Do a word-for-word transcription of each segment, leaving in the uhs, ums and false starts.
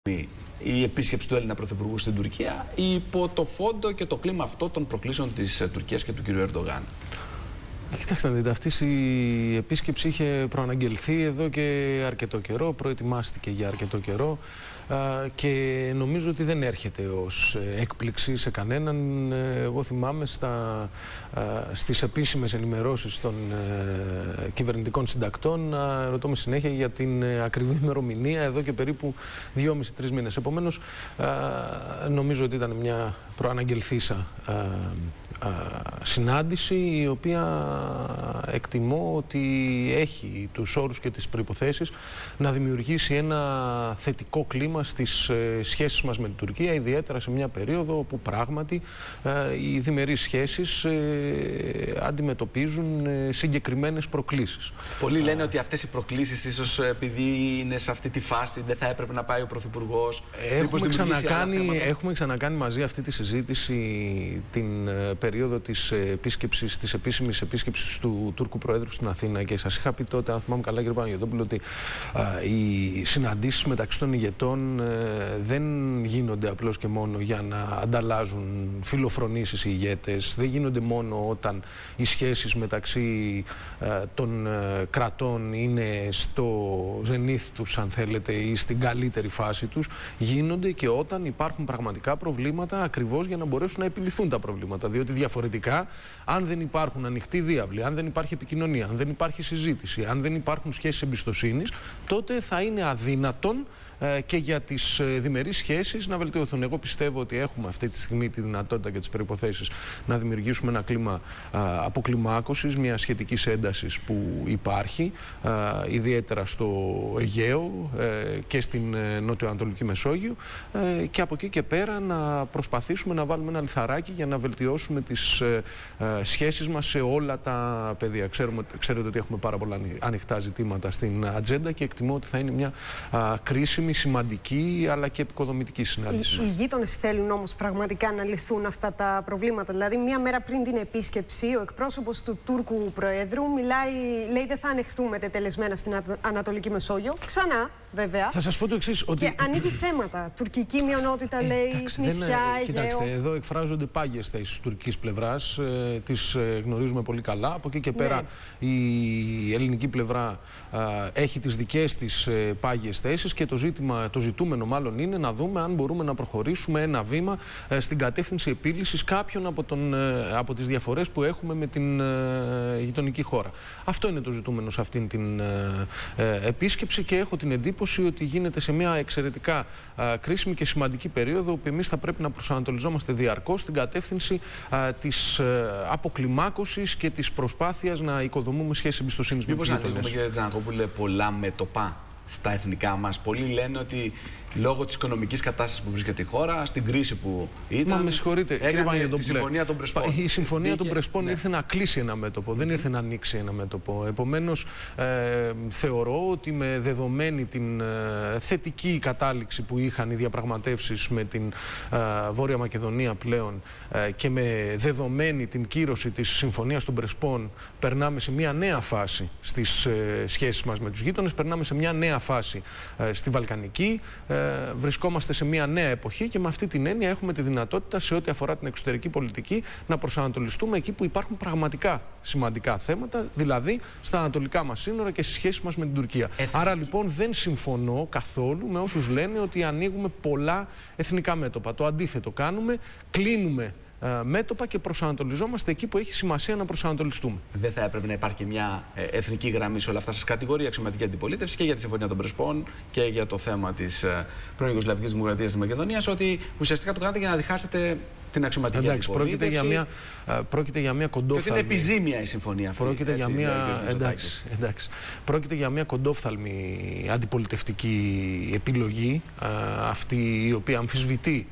η επίσκεψη του Έλληνα Πρωθυπουργού στην Τουρκία υπό το φόντο και το κλίμα αυτό των προκλήσεων της Τουρκίας και του κ. Ερντογάν? Κοιτάξτε να δείτε, αυτή η επίσκεψη είχε προαναγγελθεί εδώ και αρκετό καιρό, προετοιμάστηκε για αρκετό καιρό και νομίζω ότι δεν έρχεται ως έκπληξη σε κανέναν. Εγώ θυμάμαι στα, στις επίσημες ενημερώσεις των κυβερνητικών συντακτών να ρωτώ με συνέχεια για την ακριβή ημερομηνία εδώ και περίπου δυόμισι τρεις μήνες. Επομένως, νομίζω ότι ήταν μια προαναγγελθήσα συνάντηση, η οποία εκτιμώ ότι έχει τους όρους και τις προϋποθέσεις να δημιουργήσει ένα θετικό κλίμα στις ε, σχέσεις μας με την Τουρκία, ιδιαίτερα σε μια περίοδο όπου πράγματι ε, οι διμερείς σχέσεις ε, αντιμετωπίζουν ε, συγκεκριμένες προκλήσεις. Πολλοί λένε ότι αυτές οι προκλήσεις, ίσως επειδή είναι σε αυτή τη φάση, δεν θα έπρεπε να πάει ο Πρωθυπουργός. Έχουμε ξανακάνει, έχουμε ξανακάνει μαζί αυτή τη συζήτηση την ε, περίοδο της επίσκεψης, της επίσημης επίσκεψης του Τούρκου Προέδρου στην Αθήνα, και σας είχα πει τότε, αν θυμάμαι καλά κύριε Παναγιωτόπουλο, ότι α, οι συναντήσεις μεταξύ των ηγετών ε, δεν γίνονται απλώς και μόνο για να ανταλλάζουν φιλοφρονήσεις οι ηγέτες, δεν γίνονται μόνο όταν οι σχέσεις μεταξύ ε, των ε, κρατών είναι στο ζενήθ τους, αν θέλετε, ή στην καλύτερη φάση τους, γίνονται και όταν υπάρχουν πραγματικά προβλήματα, ακριβώς για να μπορέσουν να επιληθούν τα προβλήματα, διότι διαφορετικά, αν δεν υπάρχουν ανοιχτοί διάβλοι, αν δεν υπάρχει επικοινωνία, αν δεν υπάρχει συζήτηση, αν δεν υπάρχουν σχέσεις εμπιστοσύνης, τότε θα είναι αδύνατον ε, και για τις ε, διμερείς σχέσεις να βελτιωθούν. Εγώ πιστεύω ότι έχουμε αυτή τη στιγμή τη δυνατότητα και τις προϋποθέσεις να δημιουργήσουμε ένα κλίμα ε, αποκλιμάκωσης, μια σχετικής έντασης που υπάρχει, ε, ιδιαίτερα στο Αιγαίο ε, και στην ε, νοτιοανατολική Μεσόγειο, ε, και από εκεί και πέρα να προσπαθήσουμε να βάλουμε ένα λιθαράκι για να βελτιώσουμε τις ε, ε, σχέσεις μας σε όλα τα πεδία. Ξέρουμε, ξέρετε ότι έχουμε πάρα πολλά ανοιχτά ζητήματα στην ατζέντα και εκτιμώ ότι θα είναι μια α, κρίσιμη, σημαντική αλλά και επικοδομητική συνάντηση. Οι, οι γείτονες θέλουν όμως πραγματικά να λυθούν αυτά τα προβλήματα. Δηλαδή, μία μέρα πριν την επίσκεψη, ο εκπρόσωπος του Τούρκου Προέδρου μιλάει, λέει δεν θα ανεχθούμε τετελεσμένα στην Ανατολική Μεσόγειο. Ξανά, βέβαια. Θα σας πω το εξής. Ότι... Και ανοίγει θέματα. Τουρκική μειονότητα, λέει, εντάξει, νησιά, δεν, Αιγαίο. Κοιτάξτε, εδώ εκφράζονται πάγιες θέσεις της τουρκικής πλευράς. Ε, τις ε, γνωρίζουμε πολύ καλά. Από εκεί και πέρα ναι. η ελληνική πλευρά ε, έχει τις δικές της ε, πάγιες θέσεις και το, ζήτημα, το ζητούμενο μάλλον είναι να δούμε αν μπορούμε να προχωρήσουμε ένα βήμα ε, στην κατεύθυνση επίλυσης κάποιων από, τον, ε, από τις διαφορές που έχουμε με την ε, γειτονική χώρα. Αυτό είναι το ζητούμενο σε αυτήν την ε, ε, επίσκεψη και έχω την εντύπωση ότι γίνεται σε μια εξαιρετικά ε, κρίσιμη και σημαντική περίοδο που εμείς θα πρέπει να προσανατολιζόμαστε διαρκώς στην κατεύθυνση ε, της ε, αποκλιμάκωσης και της προσπάθειας να οικοδομούμε σχέσεις εμπιστοσύνης με τους γείτονες. Μήπως ανοίγουμε, κύριε Τζανακόπουλε, πολλά μέτωπα στα εθνικά μας? Πολλοί λένε ότι λόγω της οικονομικής κατάστασης που βρίσκεται η χώρα, στην κρίση που ήταν, Μα με συγχωρείτε, έκανε τη Συμφωνία των Πρεσπών. Η Συμφωνία Μπήκε, των Πρεσπών ναι. ήρθε να κλείσει ένα μέτωπο, δεν ήρθε να ανοίξει ένα μέτωπο. Επομένως, ε, θεωρώ ότι με δεδομένη την ε, θετική κατάληξη που είχαν οι διαπραγματεύσεις με την ε, Βόρεια Μακεδονία πλέον ε, και με δεδομένη την κύρωση της Συμφωνίας των Πρεσπών, περνάμε σε μια νέα φάση στις ε, σχέσεις μας με τους γείτονες, περνάμε σε μια νέα φάση ε, στη Βαλκανική. Ε, βρισκόμαστε σε μια νέα εποχή και με αυτή την έννοια έχουμε τη δυνατότητα σε ό,τι αφορά την εξωτερική πολιτική να προσανατολιστούμε εκεί που υπάρχουν πραγματικά σημαντικά θέματα, δηλαδή στα ανατολικά μας σύνορα και στις σχέσεις μας με την Τουρκία. Εθνική. Άρα λοιπόν δεν συμφωνώ καθόλου με όσους λένε ότι ανοίγουμε πολλά εθνικά μέτωπα. Το αντίθετο κάνουμε, κλείνουμε μέτωπα και προσανατολιζόμαστε εκεί που έχει σημασία να προσανατολιστούμε. Δεν θα έπρεπε να υπάρχει και μια εθνική γραμμή σε όλα αυτά σας κατηγορεί η αξιωματική αντιπολίτευση και για τη Συμφωνία των Πρεσπών και για το θέμα της πρώην Ιουγκοσλαβικής Δημοκρατίας της Μακεδονίας, ότι ουσιαστικά το κάνετε για να διχάσετε την αξιωματική εντάξει, αντιπολίτευση? Πρόκειται για μια, πρόκειται για μια κοντόφθαλμη... Και είναι επιζήμια η συμφωνία αυτή. Πρόκειται, έτσι, για μια... εντάξει, εντάξει. πρόκειται για μια κοντόφθαλμη αντιπολιτευτική επιλογή, α, αυτή η οποία αμφισβητεί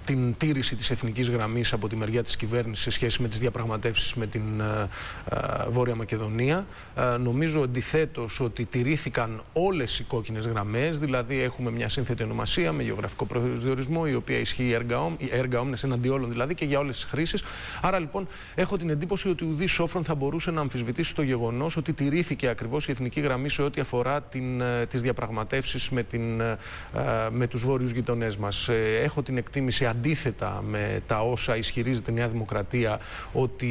την τήρηση της εθνικής γραμμής από τη μεριά της κυβέρνησης σε σχέση με τις διαπραγματεύσεις με την ε, ε, Βόρεια Μακεδονία. Ε, νομίζω αντιθέτως ότι τηρήθηκαν όλες οι κόκκινες γραμμές, δηλαδή έχουμε μια σύνθετη ονομασία με γεωγραφικό προσδιορισμό, η οποία ισχύει έργα όμνες εναντί όλων δηλαδή και για όλες τις χρήσεις. Άρα λοιπόν έχω την εντύπωση ότι ουδής σόφρον θα μπορούσε να αμφισβητήσει το γεγονός ότι τηρήθηκε ακριβώς η εθνική γραμμή σε ό,τι αφορά την, ε, τις διαπραγματεύσεις με, την, ε, με τους βόρειους γειτονές μας. Ε, έχω την εκτίμηση αντίθετα με τα όσα ισχυρίζεται η Νέα Δημοκρατία, ότι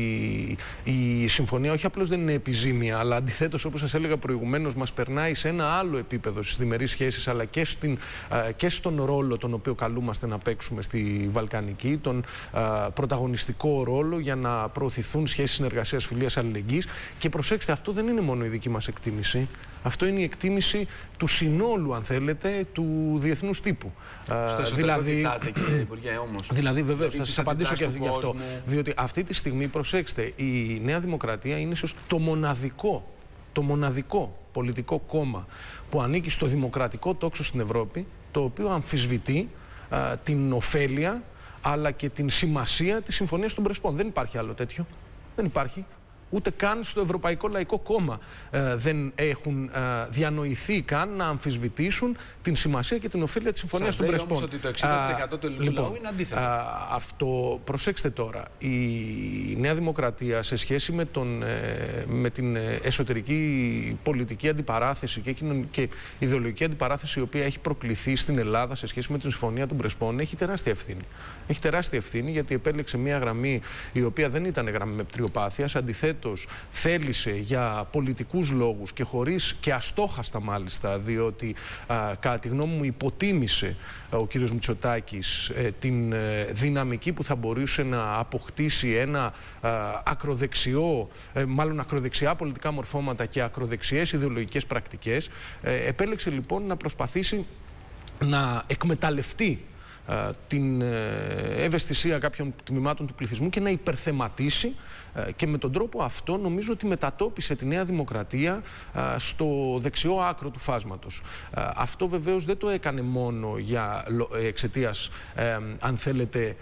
η συμφωνία όχι απλώς δεν είναι επιζήμια, αλλά αντιθέτως, όπως σας έλεγα προηγουμένως, μας περνάει σε ένα άλλο επίπεδο στις διμερείς σχέσεις, αλλά και, στην, και στον ρόλο τον οποίο καλούμαστε να παίξουμε στη Βαλκανική, τον α, πρωταγωνιστικό ρόλο για να προωθηθούν σχέσεις συνεργασίας, φιλίας, αλληλεγγύης. Και προσέξτε, αυτό δεν είναι μόνο η δική μας εκτίμηση. Αυτό είναι η εκτίμηση του συνόλου, αν θέλετε, του διεθνούς τύπου. Στο δηλαδή, κοιτάτε, κύριε Υπουργέ, όμως. Δηλαδή, βεβαίως, θα σας απαντήσω και γι' αυτό. Διότι αυτή τη στιγμή, προσέξτε, η Νέα Δημοκρατία είναι ίσως το μοναδικό, το μοναδικό πολιτικό κόμμα που ανήκει στο δημοκρατικό τόξο στην Ευρώπη, το οποίο αμφισβητεί α, την ωφέλεια αλλά και την σημασία της Συμφωνίας των Πρεσπών. Δεν υπάρχει άλλο τέτοιο. Δεν υπάρχει. Ούτε καν στο Ευρωπαϊκό Λαϊκό Κόμμα ε, δεν έχουν ε, διανοηθεί καν να αμφισβητήσουν την σημασία και την ωφέλεια της Συμφωνίας των Πρεσπών. Όμως ότι το εξήντα τοις εκατό του ελληνικού λοιπόν, λαού είναι αντίθετο. Α, αυτό, προσέξτε τώρα, η Νέα Δημοκρατία σε σχέση με, τον, ε, με την εσωτερική πολιτική αντιπαράθεση και, και ιδεολογική αντιπαράθεση η οποία έχει προκληθεί στην Ελλάδα σε σχέση με την Συμφωνία των Πρεσπών έχει τεράστια ευθύνη. Έχει τεράστια ευθύνη γιατί επέλεξε μια γραμμή η οποία δεν ήταν γραμμή με πτριοπάθειας, αντιθέτως θέλησε για πολιτικούς λόγους και χωρίς και αστόχαστα μάλιστα, διότι α, κατά τη γνώμη μου υποτίμησε α, ο κύριος Μητσοτάκης ε, την ε, δυναμική που θα μπορούσε να αποκτήσει ένα α, ακροδεξιό, ε, μάλλον ακροδεξιά πολιτικά μορφώματα και ακροδεξιές ιδεολογικές πρακτικές. Ε, επέλεξε λοιπόν να προσπαθήσει να εκμεταλλευτεί την ευαισθησία κάποιων τμήματων του πληθυσμού και να υπερθεματίσει, και με τον τρόπο αυτό νομίζω ότι μετατόπισε τη Νέα Δημοκρατία στο δεξιό άκρο του φάσματος. Αυτό βεβαίως δεν το έκανε μόνο για εξαιτίας, αν θέλετε,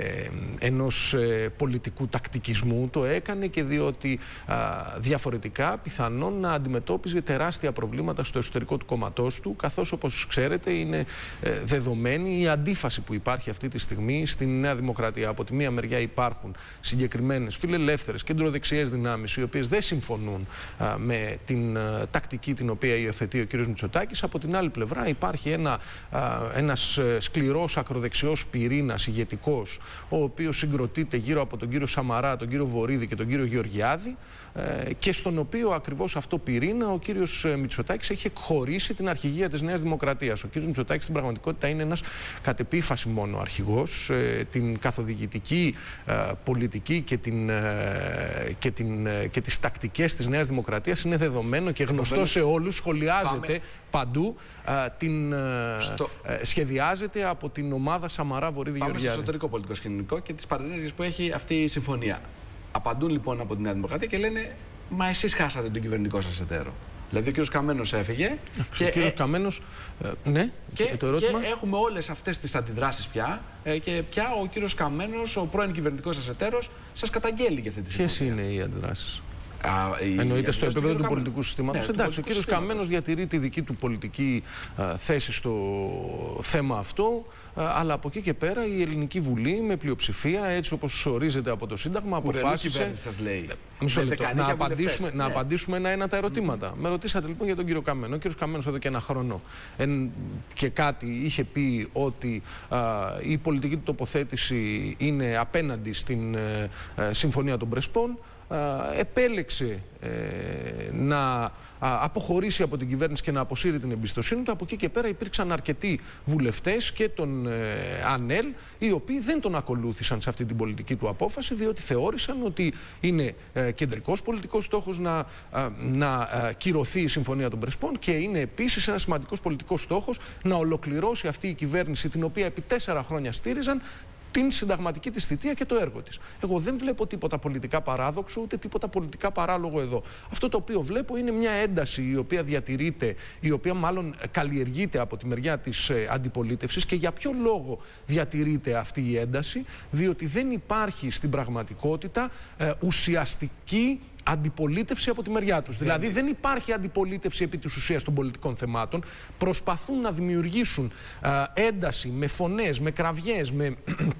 ενός πολιτικού τακτικισμού, το έκανε και διότι διαφορετικά πιθανόν να αντιμετώπιζε τεράστια προβλήματα στο εσωτερικό του κόμματός του, καθώς όπως ξέρετε είναι δεδομένη η αντίφαση που υπάρχει αυτή τη στιγμή στην Νέα Δημοκρατία. Από τη μία μεριά υπάρχουν συγκεκριμένες φιλελεύθερες κεντροδεξιές δυνάμεις οι οποίες δεν συμφωνούν α, με την α, τακτική την οποία υιοθετεί ο κ. Μητσοτάκης. Από την άλλη πλευρά υπάρχει ένα, α, ένας σκληρός ακροδεξιός πυρήνας ηγετικός, ο οποίος συγκροτείται γύρω από τον κύριο Σαμαρά, τον κύριο Βορίδη και τον κύριο Γεωργιάδη, ε, και στον οποίο ακριβώς αυτό πυρήνα ο κύριος Μητσοτάκης έχει εκχωρήσει την αρχηγία της Νέας Δημοκρατίας. Ο κύριος Μητσοτάκης στην πραγματικότητα είναι ένας κατ' επίφαση μόνο αρχηγός, ε, την καθοδηγητική ε, πολιτική και, την, ε, και, την, ε, και τις τακτικές της Νέας Δημοκρατίας είναι δεδομένο και γνωστό σε όλους, σχολιάζεται Πάμε. παντού, ε, την, ε, Στο... ε, σχεδιάζεται από την ομάδα Σαμαρά Βορίδη Γεωργιάδη. Πάμε στο εσωτερικό πολιτικό σκηνικό και τις παρενέργειες που έχει αυτή η συμφωνία. Απαντούν λοιπόν από τη Νέα Δημοκρατία και λένε, μα εσείς χάσατε τον κυβερνητικό σας εταίρο. Δηλαδή ο κύριος Καμένος έφυγε. Και ο κύριος ε... Καμένος, ε, ναι, και, το ερώτημα. Και έχουμε όλες αυτές τις αντιδράσεις πια ε, και πια ο κύριος Καμένος, ο πρώην κυβερνητικός σας εταίρος, σας καταγγέλει για αυτή τη συμφωνία. Ποιες είναι οι αντιδράσεις? Α, η, Εννοείται στο επίπεδο του πολιτικού συστήματος. Ναι, εντάξει, ο κύριος Καμένος διατηρεί τη δική του πολιτική α, θέση στο θέμα αυτό, α, αλλά από εκεί και πέρα η Ελληνική Βουλή με πλειοψηφία, έτσι όπως ορίζεται από το Σύνταγμα, αποφάσισε. Σας λέει. Μισό λεπτό. Να, απαντήσουμε, ναι. να απαντήσουμε ένα-ένα τα ερωτήματα. Mm. Με ρωτήσατε λοιπόν για τον κύριο Καμένο. Ο κύριος Καμένος εδώ και ένα χρόνο εν, και κάτι είχε πει ότι α, η πολιτική του τοποθέτηση είναι απέναντι στην ε, ε, Συμφωνία των Πρεσπών. Uh, επέλεξε ε, να α, αποχωρήσει από την κυβέρνηση και να αποσύρει την εμπιστοσύνη του. Από εκεί και πέρα υπήρξαν αρκετοί βουλευτές και τον ε, ΑΝΕΛ, οι οποίοι δεν τον ακολούθησαν σε αυτή την πολιτική του απόφαση, διότι θεώρησαν ότι είναι ε, κεντρικός πολιτικός στόχος να, α, να α, κυρωθεί η Συμφωνία των Πρεσπών και είναι επίσης ένας σημαντικός πολιτικός στόχος να ολοκληρώσει αυτή η κυβέρνηση, την οποία επί τέσσερα χρόνια στήριζαν, την συνταγματική της θητεία και το έργο της. Εγώ δεν βλέπω τίποτα πολιτικά παράδοξο, ούτε τίποτα πολιτικά παράλογο εδώ. Αυτό το οποίο βλέπω είναι μια ένταση η οποία διατηρείται, η οποία μάλλον καλλιεργείται από τη μεριά της ε, αντιπολίτευσης. Και για ποιο λόγο διατηρείται αυτή η ένταση? Διότι δεν υπάρχει στην πραγματικότητα ε, ουσιαστική αντιπολίτευση από τη μεριά τους. Δηλαδή είναι. δεν υπάρχει αντιπολίτευση επί της ουσίας των πολιτικών θεμάτων. Προσπαθούν να δημιουργήσουν ε, ένταση με φωνές, με κραυγές, με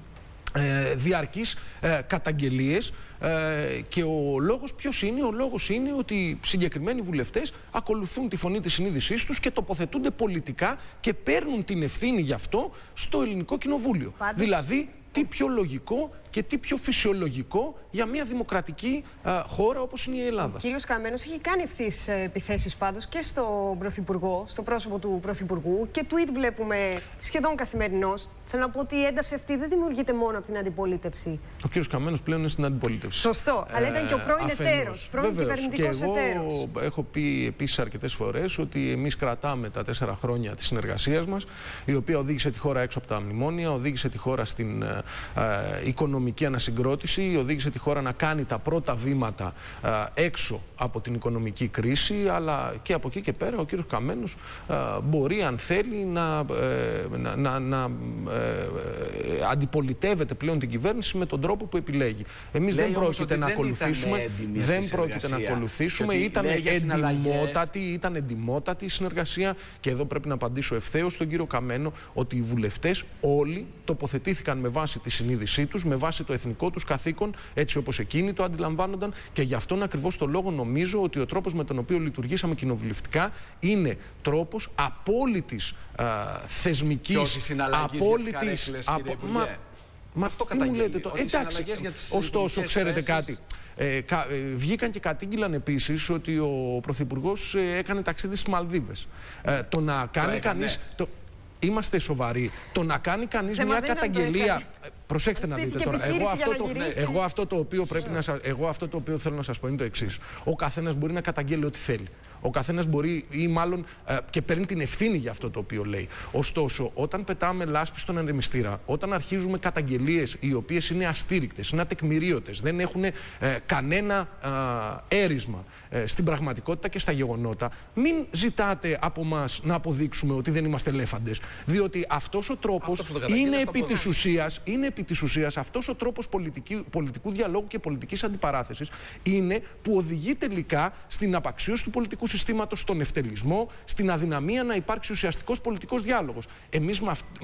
ε, διαρκείς ε, καταγγελίες. Ε, και ο λόγος ποιος είναι? Ο λόγος είναι ότι συγκεκριμένοι βουλευτές ακολουθούν τη φωνή της συνείδησής τους και τοποθετούνται πολιτικά και παίρνουν την ευθύνη γι' αυτό στο ελληνικό κοινοβούλιο. Πάντως... Δηλαδή, τι πιο λογικό και τι πιο φυσιολογικό για μια δημοκρατική α, χώρα όπως είναι η Ελλάδα. Ο κύριος Καμένος έχει κάνει ευθύς επιθέσεις πάντως και στον Πρωθυπουργό, στο πρόσωπο του Πρωθυπουργού, και tweet βλέπουμε σχεδόν καθημερινώς. Θέλω να πω ότι η ένταση αυτή δεν δημιουργείται μόνο από την αντιπολίτευση. Ο κύριος Καμένος πλέον είναι στην αντιπολίτευση. Σωστό, ε, αλλά ήταν και ο πρώην εταίρος, πρώην κυβερνητικός εταίρος. Και εγώ έχω πει επίσης αρκετές φορές ότι εμείς κρατάμε τα τέσσερα χρόνια της συνεργασίας μας, η οποία οδήγησε τη χώρα έξω από τα μνημόνια, οδήγησε τη χώρα στην ε, ε, οικονομική ανασυγκρότηση, οδήγησε τη χώρα να κάνει τα πρώτα βήματα ε, έξω από την οικονομική κρίση, αλλά και από εκεί και πέρα ο κύριος Καμένος ε, μπορεί, αν θέλει, να, ε, να, να, να ε, αντιπολιτεύεται πλέον την κυβέρνηση με τον τρόπο που επιλέγει. Εμείς δεν πρόκειται να ακολουθήσουμε. Δεν πρόκειται να ακολουθήσουμε. Ήταν εντυμότατη, ήταν εντυμότατη η συνεργασία. Και εδώ πρέπει να απαντήσω ευθέως στον κύριο Καμένο ότι οι βουλευτές όλοι τοποθετήθηκαν με βάση τη συνείδησή τους, με βάση το εθνικό τους καθήκον, έτσι όπως εκείνοι το αντιλαμβάνονταν. Και γι' αυτόν ακριβώς το λόγο νομίζω ότι ο τρόπος με τον οποίο λειτουργήσαμε κοινοβουλευτικά είναι τρόπος απόλυτης α, θεσμικής, απόλυτης. Απο... Μα, μα αυτό τι μου λέτε το. Εντάξει, ωστόσο, ξέρετε κάτι. Ε, κα, ε, βγήκαν και κατήγγυλαν επίσης ότι ο Πρωθυπουργός ε, έκανε ταξίδι στις Μαλδίβες. Ε, το να κάνει κανείς... Το, είμαστε σοβαροί. Το να κάνει κανείς μια καταγγελία... Προσέξτε να δείτε τώρα. Εγώ αυτό, το, εγώ, αυτό το οποίο πρέπει να σας, εγώ αυτό το οποίο θέλω να σας πω είναι το εξής. Ο καθένας μπορεί να καταγγέλει ό,τι θέλει. Ο καθένας μπορεί ή μάλλον ε, και παίρνει την ευθύνη για αυτό το οποίο λέει. Ωστόσο, όταν πετάμε λάσπη στον ανεμιστήρα, όταν αρχίζουμε καταγγελίες οι οποίες είναι αστήρικτες, είναι ατεκμηρίωτες, δεν έχουν ε, κανένα ε, έρισμα ε, στην πραγματικότητα και στα γεγονότα, μην ζητάτε από μας να αποδείξουμε ότι δεν είμαστε ελέφαντες. Διότι αυτός ο τρόπος αυτό είναι επί της ουσίας, είναι επί της ουσίας αυτός ο τρόπος πολιτική, πολιτικού διαλόγου και πολιτικής αντιπαράθεσης είναι που οδηγεί τελικά στην απαξίωση του πολιτικού συστήματος, στον ευτελισμό, στην αδυναμία να υπάρξει ουσιαστικός πολιτικός διάλογος. Εμείς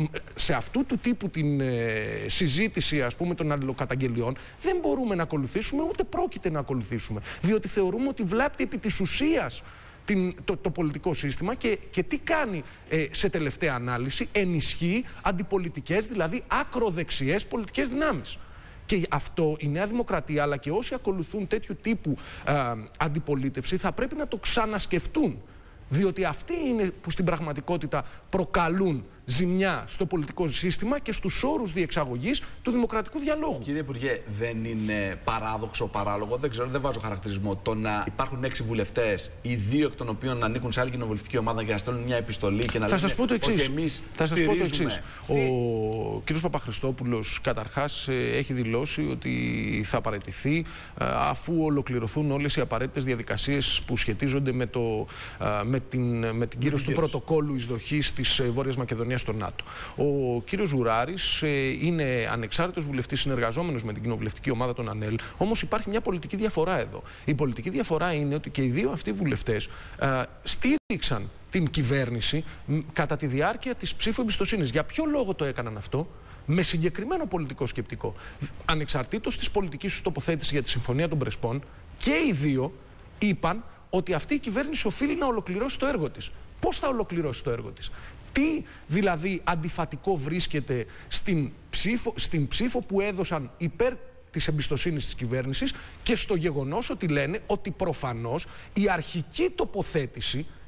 σε αυτού του τύπου την ε, συζήτηση, ας πούμε, των αλληλοκαταγγελιών δεν μπορούμε να ακολουθήσουμε, ούτε πρόκειται να ακολουθήσουμε. Διότι θεωρούμε ότι βλάπτει επί της ουσίας την, το, το πολιτικό σύστημα και, και τι κάνει ε, σε τελευταία ανάλυση? Ενισχύει αντιπολιτικές, δηλαδή ακροδεξιές πολιτικές δυνάμεις. Και αυτό η Νέα Δημοκρατία, αλλά και όσοι ακολουθούν τέτοιου τύπου ε, αντιπολίτευση, θα πρέπει να το ξανασκεφτούν. Διότι αυτοί είναι που στην πραγματικότητα προκαλούν ζημιά στο πολιτικό σύστημα και στους όρους διεξαγωγής του δημοκρατικού διαλόγου. Κύριε Υπουργέ, δεν είναι παράδοξο, παράλογο, δεν ξέρω, δεν βάζω χαρακτηρισμό, το να υπάρχουν έξι βουλευτές, οι δύο εκ των οποίων να ανήκουν σε άλλη κοινοβουλευτική ομάδα για να στέλνουν μια επιστολή και να θα σας πω το εξής. Εμείς θα σας πω το εξής. Ο κ. Παπαχριστόπουλος καταρχάς έχει δηλώσει ότι θα παραιτηθεί αφού ολοκληρωθούν όλες οι απαραίτητες διαδικασίες που σχετίζονται με, το, με την, με την κύρωση του πρωτοκόλου εισδοχής της Βόρειας Μακεδονίας στο ΝΑΤΟ. Ο κύριος Ζουράρης ε, είναι ανεξάρτητος βουλευτής συνεργαζόμενος με την κοινοβουλευτική ομάδα των ΑΝΕΛ, όμως υπάρχει μια πολιτική διαφορά εδώ. Η πολιτική διαφορά είναι ότι και οι δύο αυτοί βουλευτές ε, στήριξαν την κυβέρνηση κατά τη διάρκεια της ψήφου εμπιστοσύνης. Για ποιο λόγο το έκαναν αυτό? Με συγκεκριμένο πολιτικό σκεπτικό. Ανεξαρτήτως της πολιτικής τους τοποθέτησης για τη Συμφωνία των Πρεσπών, και οι δύο είπαν ότι αυτή η κυβέρνηση οφείλει να ολοκληρώσει το έργο της. Πώς θα ολοκληρώσει το έργο της? Τι δηλαδή αντιφατικό βρίσκεται στην ψήφο, στην ψήφο που έδωσαν υπέρ της εμπιστοσύνης της κυβέρνησης και στο γεγονός ότι λένε ότι προφανώς η αρχική τοποθέτηση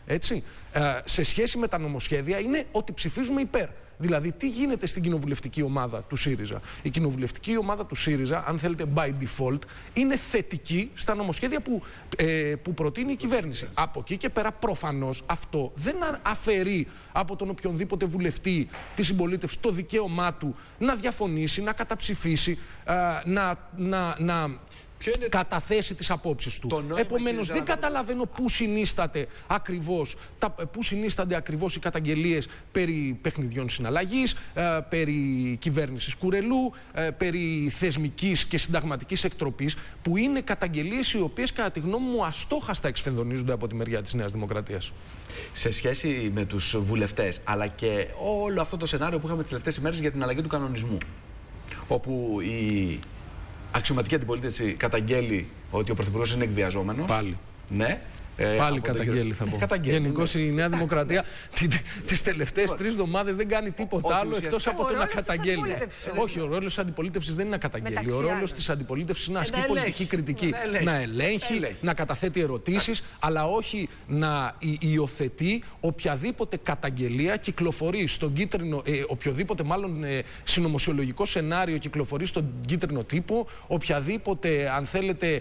Έτσι. Ε, σε σχέση με τα νομοσχέδια είναι ότι ψηφίζουμε υπέρ. Δηλαδή, τι γίνεται στην κοινοβουλευτική ομάδα του ΣΥΡΙΖΑ. Η κοινοβουλευτική ομάδα του ΣΥΡΙΖΑ, αν θέλετε, by default, είναι θετική στα νομοσχέδια που, ε, που προτείνει η κυβέρνηση. Από εκεί και πέρα, προφανώς, αυτό δεν αφαιρεί από τον οποιονδήποτε βουλευτή της συμπολίτευσης το δικαίωμά του να διαφωνήσει, να καταψηφίσει, ε, να. να, να Είναι... καταθέσει τις απόψεις του. Επομένως, δεν καταλαβαίνω πού συνίσταται ακριβώς, τα, πού συνίστανται ακριβώς οι καταγγελίες περί παιχνιδιών συναλλαγής, ε, περί κυβέρνησης Κουρελού, ε, περί θεσμικής και συνταγματικής εκτροπής, που είναι καταγγελίες οι οποίες, κατά τη γνώμη μου, αστόχαστα εξφενδονίζονται από τη μεριά της Νέας Δημοκρατίας. Σε σχέση με τους βουλευτές, αλλά και όλο αυτό το σενάριο που είχαμε τις τελευταίες ημέρες για την αλλαγή του κανονισμού, όπου η αξιωματική αντιπολίτευση καταγγέλει ότι ο Πρωθυπουργός είναι εκβιαζόμενος. Πάλι. Ναι. Πάλι καταγγέλει, θα πω. Γενικώς η Νέα Δημοκρατία τις τελευταίες τρεις εβδομάδες δεν κάνει τίποτα άλλο εκτός από το να καταγγέλει. Όχι, ο ρόλος της αντιπολίτευσης δεν είναι να καταγγέλει. Ο ρόλος της αντιπολίτευσης είναι να ασκεί πολιτική κριτική. Να ελέγχει, να καταθέτει ερωτήσεις, αλλά όχι να υιοθετεί οποιαδήποτε καταγγελία κυκλοφορεί στον κίτρινο, οποιοδήποτε μάλλον συνωμοσιολογικό σενάριο κυκλοφορεί στον κίτρινο τύπο, οποιαδήποτε, αν θέλετε,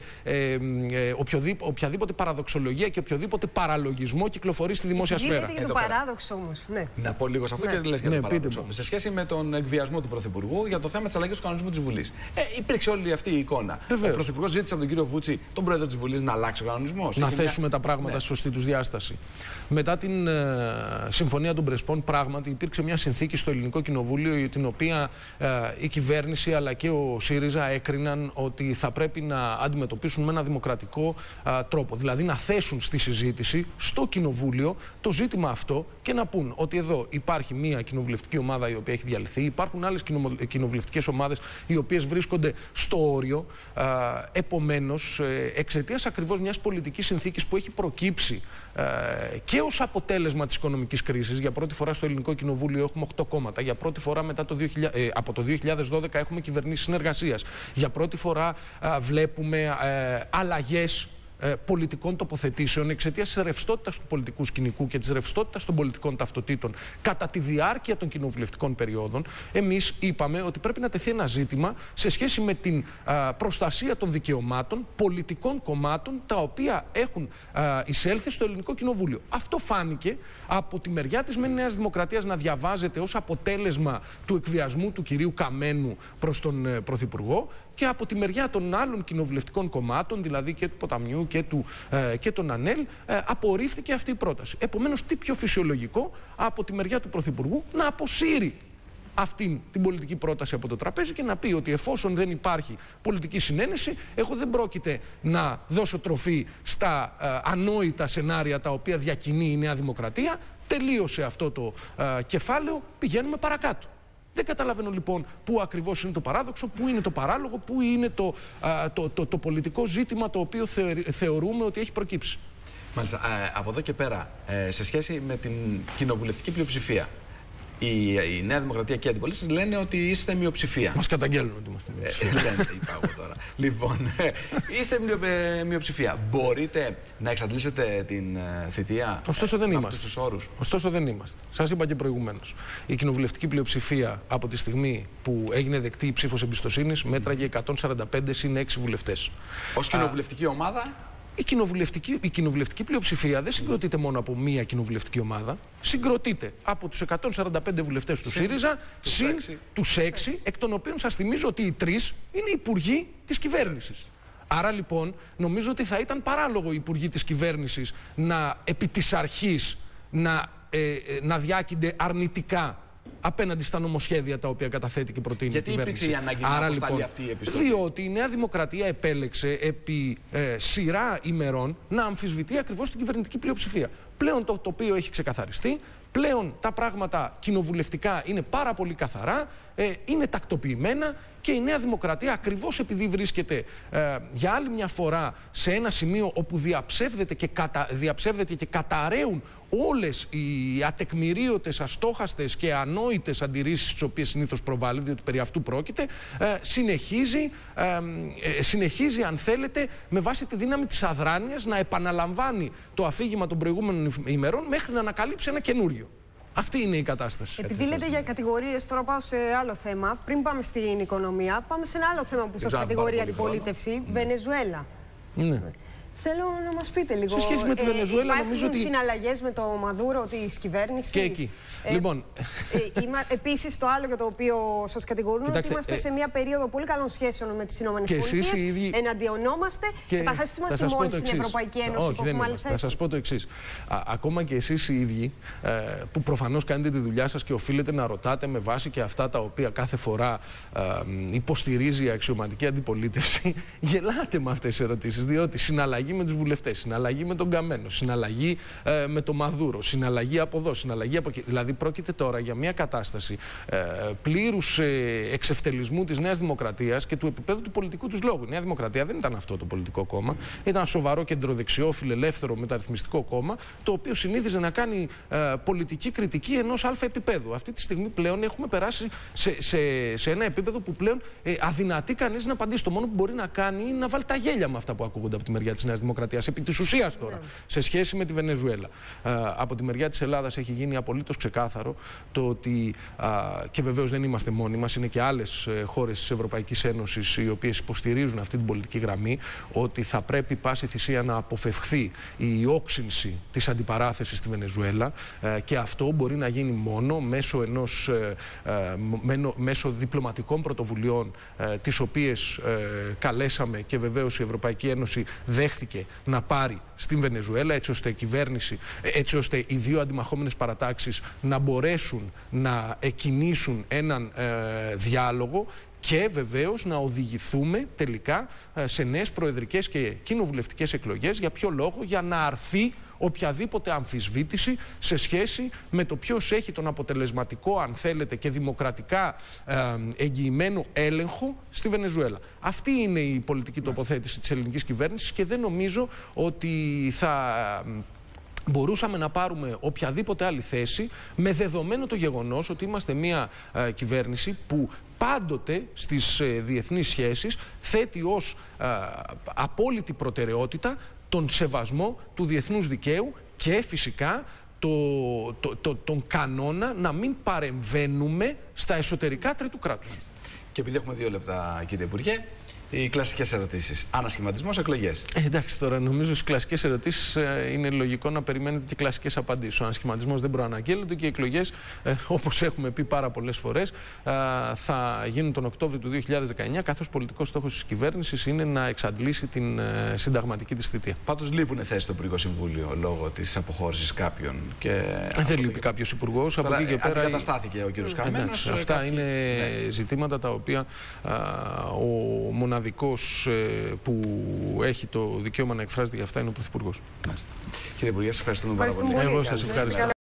οποιαδήποτε παραδοξολογία και οποιοδήποτε παραλογισμό κυκλοφορεί στη δημόσια σφαίρα. Γιατί είναι το παράδοξο όμως. Ναι. Να πω λίγο σε αυτό, ναι, και λες για ναι, το παράδοξο. Σε σχέση με τον εκβιασμό του Πρωθυπουργού για το θέμα της αλλαγής του κανονισμού της Βουλής. Ε, υπήρξε όλη αυτή η εικόνα. Βεβαίως. Ο Πρωθυπουργός ζήτησε από τον κύριο Βούτση, τον πρόεδρο της Βουλής, να αλλάξει ο κανονισμός. Να θέσουμε μια... τα πράγματα, ναι, στη σωστή τους διάσταση. Μετά την ε, Συμφωνία των Πρεσπών, πράγματι υπήρξε μια συνθήκη στο Ελληνικό Κοινοβούλιο, την οποία ε, η κυβέρνηση αλλά και ο ΣΥΡΙΖΑ έκριναν ότι θα πρέπει να αντιμετωπίσουν με ένα δημοκρατικό ε, τρόπο. Δηλαδή να θέσουν στη συζήτηση στο Κοινοβούλιο το ζήτημα αυτό και να πούν ότι εδώ υπάρχει μια κοινοβουλευτική ομάδα η οποία έχει διαλυθεί, υπάρχουν άλλες κοινοβουλευτικές ομάδες οι οποίες βρίσκονται στο όριο. Επομένως, εξαιτίας ακριβώς μιας πολιτικής συνθήκης που έχει προκύψει και ως αποτέλεσμα της οικονομικής κρίσης, για πρώτη φορά στο Ελληνικό Κοινοβούλιο έχουμε οκτώ κόμματα, για πρώτη φορά μετά το δύο χιλιάδες, ε, από το δύο χιλιάδες δώδεκα έχουμε κυβερνήσεις συνεργασίας, για πρώτη φορά α, βλέπουμε ε, αλλαγές πολιτικών τοποθετήσεων εξαιτίας της ρευστότητας του πολιτικού σκηνικού και της ρευστότητας των πολιτικών ταυτοτήτων κατά τη διάρκεια των κοινοβουλευτικών περιόδων, εμείς είπαμε ότι πρέπει να τεθεί ένα ζήτημα σε σχέση με την α, προστασία των δικαιωμάτων πολιτικών κομμάτων τα οποία έχουν α, εισέλθει στο Ελληνικό Κοινοβούλιο. Αυτό φάνηκε από τη μεριά της μεν Νέας Δημοκρατίας να διαβάζεται ως αποτέλεσμα του εκβιασμού του κυρίου Καμένου προς τον ε, Πρωθυπουργό, και από τη μεριά των άλλων κοινοβουλευτικών κομμάτων, δηλαδή και του Ποταμιού και, του, ε, και των ΑΝΕΛ, ε, απορρίφθηκε αυτή η πρόταση. Επομένως, τι πιο φυσιολογικό από τη μεριά του Πρωθυπουργού να αποσύρει αυτή την πολιτική πρόταση από το τραπέζι και να πει ότι εφόσον δεν υπάρχει πολιτική συνένεση, εγώ δεν πρόκειται να δώσω τροφή στα ε, ανόητα σενάρια τα οποία διακινεί η Νέα Δημοκρατία. Τελείωσε αυτό το ε, κεφάλαιο, πηγαίνουμε παρακάτω. Δεν καταλαβαίνω λοιπόν πού ακριβώς είναι το παράδοξο, πού είναι το παράλογο, πού είναι το, α, το, το, το πολιτικό ζήτημα το οποίο θεωρούμε ότι έχει προκύψει. Μάλιστα. Ε, από εδώ και πέρα, ε, σε σχέση με την κοινοβουλευτική πλειοψηφία, η, η Νέα Δημοκρατία και η αντιπολίτευση λένε ότι είστε μειοψηφία. Μας καταγγέλνουν ότι είμαστε μειοψηφία. Ε, λένε, είπα εγώ τώρα. Λοιπόν, ε, είστε μειο, ε, μειοψηφία. Μπορείτε να εξαντλήσετε την ε, θητεία? Ωστόσο δεν ε, είμαστε. Τους όρους. Ωστόσο δεν είμαστε. Σας είπα και προηγουμένως. Η κοινοβουλευτική πλειοψηφία από τη στιγμή που έγινε δεκτή η ψήφος εμπιστοσύνης μέτραγε εκατόν σαράντα πέντε συν έξι βουλευτές. Ως κοινοβουλευτική Α, ομάδα. Η κοινοβουλευτική, η κοινοβουλευτική πλειοψηφία δεν συγκροτείται μόνο από μία κοινοβουλευτική ομάδα. Συγκροτείται από τους εκατόν σαράντα πέντε βουλευτές του ΣΥΡΙΖΑ συν τους έξι, εκ των οποίων σας θυμίζω ότι οι τρεις είναι υπουργοί της κυβέρνησης. Άρα λοιπόν νομίζω ότι θα ήταν παράλογο οι υπουργοί της κυβέρνησης να επί της αρχής να, ε, να διάκυνται αρνητικά απέναντι στα νομοσχέδια τα οποία καταθέτει και προτείνει Γιατί η κυβέρνηση. Γιατί υπήρξε η ανάγκη να αποσταλεί λοιπόν αυτή η επιστολή? Διότι η Νέα Δημοκρατία επέλεξε επί ε, σειρά ημερών να αμφισβητεί ακριβώς την κυβερνητική πλειοψηφία. Πλέον το τοπίο έχει ξεκαθαριστεί. Πλέον τα πράγματα κοινοβουλευτικά είναι πάρα πολύ καθαρά, ε, είναι τακτοποιημένα και η Νέα Δημοκρατία, ακριβώς επειδή βρίσκεται ε, για άλλη μια φορά σε ένα σημείο όπου διαψεύδεται και, κατα, διαψεύδεται και καταραίουν όλες οι ατεκμηρίωτες, αστόχαστες και ανόητες αντιρρήσεις τις οποίες συνήθως προβάλλει, διότι περί αυτού πρόκειται, ε, συνεχίζει, ε, ε, συνεχίζει, αν θέλετε, με βάση τη δύναμη της αδράνειας να επαναλαμβάνει το αφήγημα των προηγούμενων ημερών μέχρι να ανακαλύψει ένα καινούριο. Αυτή είναι η κατάσταση. Επειδή λέτε για κατηγορίες, τώρα πάω σε άλλο θέμα. Πριν πάμε στην οικονομία, πάμε σε ένα άλλο θέμα που σας κατηγορεί η αντιπολίτευση, Βενεζουέλα. Ναι. Θέλω να μας πείτε λίγο. Σε σχέση με τη ε, Βενεζουέλα, νομίζω ότι. Υπάρχουν συναλλαγές με το Μαδούρο της κυβέρνησης. Και εκεί. Ε, λοιπόν. Ε, είμα, επίσης, το άλλο για το οποίο σας κατηγορούν, Κοιτάξτε, ότι είμαστε ε, σε μια περίοδο πολύ καλών σχέσεων με τις ΗΠΑ. Ίδιοι... Εναντιονόμαστε και παραχάσεις είμαστε μόνοι στην Ευρωπαϊκή Ένωση. Όχι, δεν είμαστε. Θα σας πω το εξής. Ακόμα και εσείς οι ίδιοι, ε, που προφανώς κάνετε τη δουλειά σας και οφείλετε να ρωτάτε με βάση και αυτά τα οποία κάθε φορά ε, υποστηρίζει η αξιωματική αντιπολίτευση, γελάτε με αυτές τις ερωτήσεις. Διότι συναλλαγή με τους βουλευτές, συναλλαγή με τον Καμένο, συναλλαγή ε, με τον Μαδούρο, συναλλαγή από εδώ, συναλλαγή από εκεί. Δηλαδή, πρόκειται τώρα για μια κατάσταση ε, πλήρους ε, εξευτελισμού της Νέας Δημοκρατίας και του επίπεδου του πολιτικού τους λόγου. Η Νέα Δημοκρατία δεν ήταν αυτό το πολιτικό κόμμα. Ήταν ένα σοβαρό κεντροδεξιό, φιλελεύθερο, μεταρρυθμιστικό κόμμα, το οποίο συνήθιζε να κάνει ε, πολιτική κριτική ενός αλφα επίπεδου. Αυτή τη στιγμή πλέον έχουμε περάσει σε, σε, σε ένα επίπεδο που πλέον ε, αδυνατεί κανείς να απαντήσει. Το μόνο που μπορεί να κάνει είναι να βάλει τα γέλια με αυτά που ακούγονται από τη μεριά της Νέας Δημοκρατίας. Επί της ουσίας τώρα, σε σχέση με τη Βενεζουέλα. Ε, από τη μεριά της Ελλάδας έχει γίνει απολύτως ξεκάθαρο το ότι, α, και βεβαίως δεν είμαστε μόνοι μας, είναι και άλλες ε, χώρες της Ευρωπαϊκής Ένωσης οι οποίες υποστηρίζουν αυτή την πολιτική γραμμή, ότι θα πρέπει πάση θυσία να αποφευχθεί η όξυνση της αντιπαράθεσης στη Βενεζουέλα ε, και αυτό μπορεί να γίνει μόνο μέσω, ενός, ε, ε, μένο, μέσω διπλωματικών πρωτοβουλειών ε, τις οποίες ε, καλέσαμε και βεβαίως η Ευρωπαϊκή Ένωση δέχθηκε να πάρει στην Βενεζουέλα, έτσι ώστε η κυβέρνηση, έτσι ώστε οι δύο αντιμαχόμενες παρατάξεις να μπορέσουν να εκκινήσουν έναν ε, διάλογο και βεβαίως να οδηγηθούμε τελικά ε, σε νέες προεδρικές και κοινοβουλευτικές εκλογές. Για ποιο λόγο? Για να αρθεί οποιαδήποτε αμφισβήτηση σε σχέση με το ποιος έχει τον αποτελεσματικό, αν θέλετε, και δημοκρατικά ε, εγγυημένο έλεγχο στη Βενεζουέλα. Αυτή είναι η πολιτική τοποθέτηση της ελληνικής κυβέρνησης και δεν νομίζω ότι θα μπορούσαμε να πάρουμε οποιαδήποτε άλλη θέση, με δεδομένο το γεγονός ότι είμαστε μια ε, κυβέρνηση που πάντοτε στις ε, διεθνείς σχέσεις θέτει ως ε, απόλυτη προτεραιότητα τον σεβασμό του διεθνούς δικαίου και φυσικά το, το, το, τον κανόνα να μην παρεμβαίνουμε στα εσωτερικά τρίτου κράτους. Και επειδή έχουμε δύο λεπτά, κύριε Υπουργέ, οι κλασικές ερωτήσεις. Ανασχηματισμός, εκλογές. Ε, εντάξει, τώρα νομίζω στις κλασικές ερωτήσεις ε, είναι λογικό να περιμένετε και κλασικές απαντήσεις. Ο ανασχηματισμός δεν προαναγγέλλεται και οι εκλογές, ε, όπως έχουμε πει πάρα πολλές φορές, ε, θα γίνουν τον Οκτώβριο του δύο χιλιάδες δεκαεννιά, καθώς πολιτικός στόχος της κυβέρνησης είναι να εξαντλήσει την ε, συνταγματική της θητεία. Πάντως λείπουν θέσεις στο Υπουργικό Συμβούλιο λόγω της αποχώρησης κάποιων. Και ε, δεν λείπει κάποιος υπουργός. Από εκεί και πέρα. Αντικαταστάθηκε ο κύριος Καμένος. Αυτά κάποιοι... είναι ναι. ζητήματα τα οποία α, ο μοναδικός που έχει το δικαίωμα να εκφράζεται για αυτά είναι ο Πρωθυπουργός. Κύριε Υπουργέ, σας ευχαριστούμε πάρα πολύ. Εγώ σας ευχαριστώ.